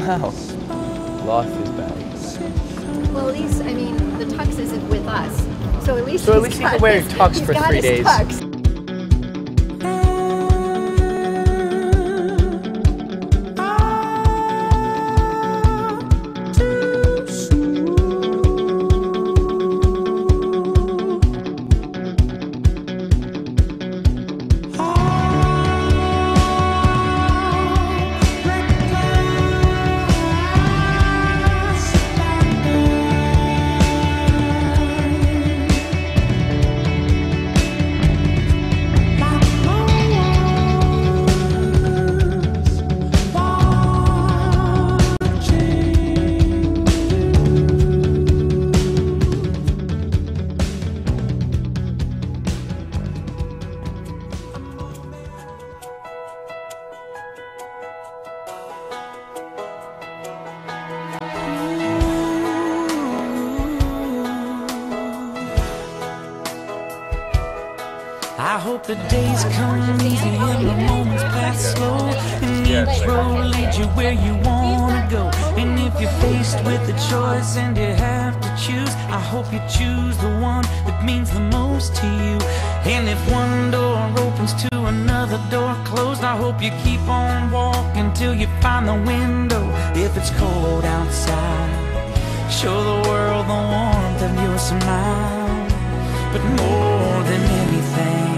somehow life is bad. Well, at least, I mean, the tux isn't with us. So at least he can wear tux for 3 days. Tux. I hope the days come easy and the moments pass slow, and each road leads you where you wanna go. And if you're faced with a choice and you have to choose, I hope you choose the one that means the most to you. And if one door opens to another door closed, I hope you keep on walking till you find the window. If it's cold outside, show the world the warmth of your smile. But more than anything,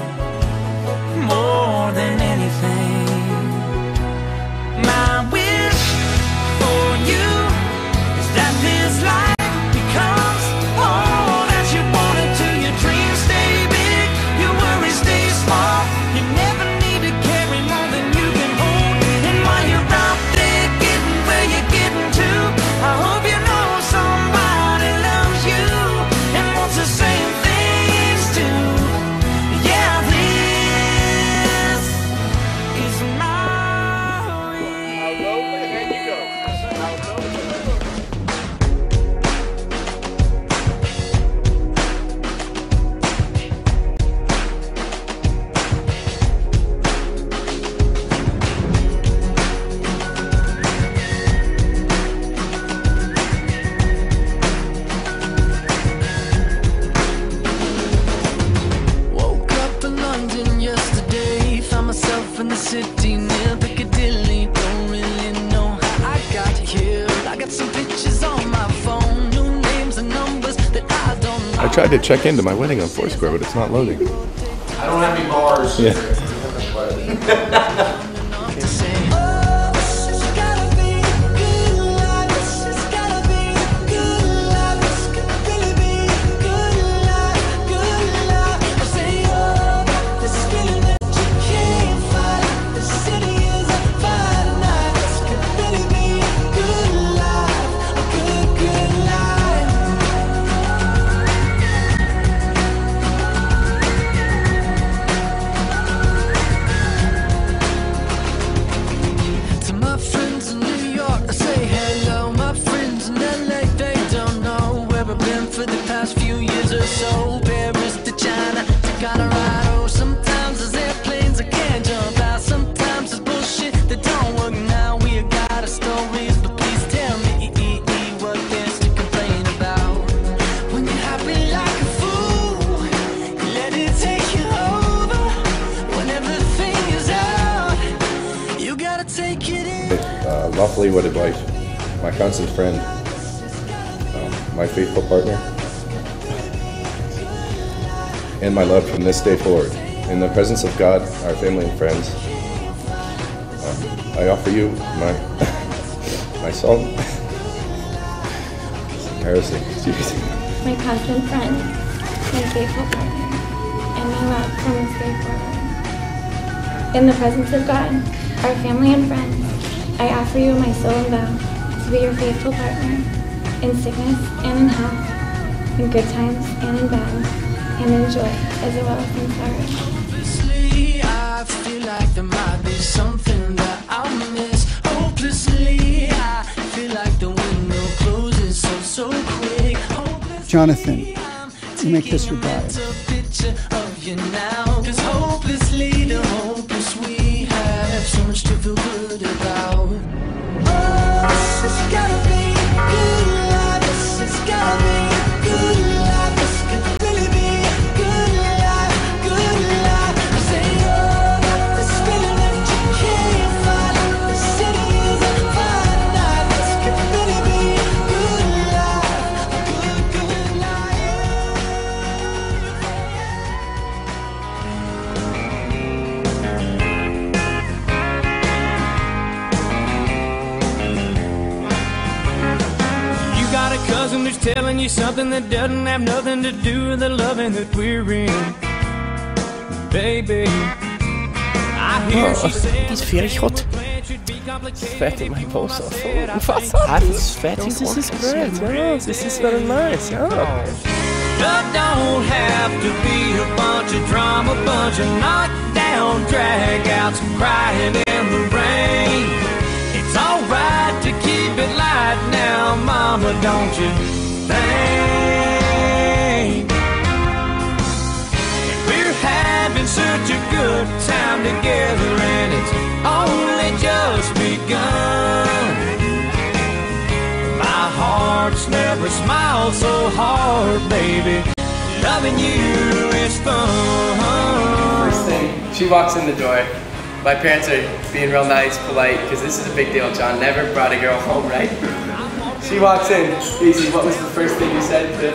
more than anything, my wish for you is that this life becomes all that you want it to. Your dreams stay big, your worries stay small. You never need to carry more than you can hold. And while you're out there getting where you're getting to, I hope you know somebody loves you and wants the same things too. Yeah, this is my way. Woke up in London yesterday, found myself in the city near Piccadilly. Don't really know how I got here. I got some pictures on my phone, new names and numbers that I don't know. I tried to check into my wedding on Foursquare, but it's not loading. I don't have any bars. Yeah. To say, oh, this has gotta be a good life. This has gotta be a good life. This could really be a good life, good life. I say, oh, this feeling that you can't fight. The city is on fire tonight. This could really be a good life, a good, good life. To my friends in New York, I say hello. My friends in LA, they don't know where I've been for the past few years or so. Paris to China to Colorado. Sometimes there's airplanes I can't jump out. Sometimes there's bullshit that don't work now. We got our stories, but please tell me what there's to complain about. When you're happy like a fool, you let it take you over. When everything is out, you gotta take it in. Lawfully wedded wife, my constant friend, my faithful partner, and my love from this day forward. In the presence of God, our family and friends, I offer you my my song. Embarrassing. Jeez. My constant friend, my faithful partner, and my love from this day forward. In the presence of God, our family and friends, I offer you my soul and vow to be your faithful partner in sickness and in health, in good times and in bad, and in joy as well as in sorrow. Hopelessly, I feel like there might be something that I'll miss. Hopelessly, I feel like the window closes so quick. Jonathan, you may kiss your bride. A picture of you now, 'cause hopelessly the hopeless we have so much to feel good about. Oh, cousin who's telling you something that doesn't have nothing to do with the loving that we're in. Baby, I hear she said Die ist fertig hot. Das ist fertig, mein Poster. Unfassbar. Das ist fertig. This is great. Yeah, this is very nice. Yeah. love don't have to be a bunch of drama, bunch of knockdown dragouts, crying in the rain. It's alright to keep it light now, mama, don't you think? We're having such a good time together, and it's only just begun. My heart's never smiled so hard, baby. Loving you is fun. First thing, she walks in the door. My parents are being real nice, polite, because this is a big deal. John never brought a girl home, right? She walks in. Easy, what was the first thing you said to...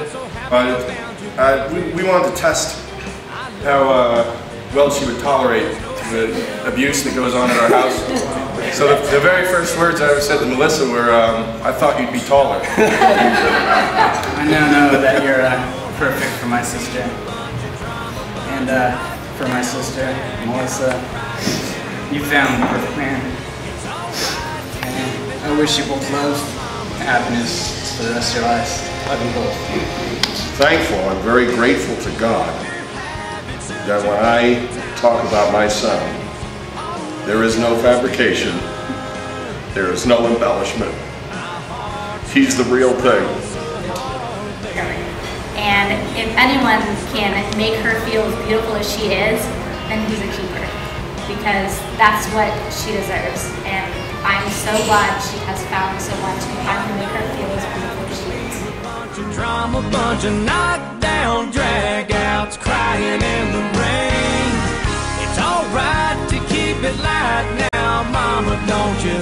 We wanted to test how well she would tolerate the abuse that goes on in our house. So the very first words I ever said to Melissa were, I thought you'd be taller. I now know that you're perfect for my sister. And for my sister, Melissa, you found the perfect man. And I wish you both love and happiness for the rest of your lives. Love you both. Thankful, I'm very grateful to God that when I talk about my son, there is no fabrication, there is no embellishment. He's the real thing. And if anyone can make her feel as beautiful as she is, then he's a keeper. Because that's what she deserves. And I'm so glad she has found someone to finally make her feel as beautiful as she is. Bunch of drama, bunch of knockdown dragouts, crying in the rain. It's alright to keep it light now, mama, don't you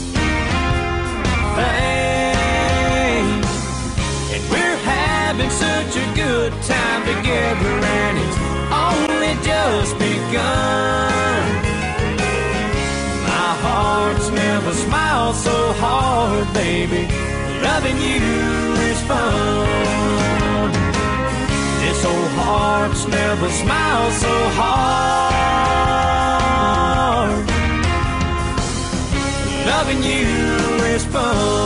think? And we're having such a good time together, and it's only just begun. My heart's never smiled so hard, baby. Loving you is fun. This old heart's never smiled so hard. Loving you is fun.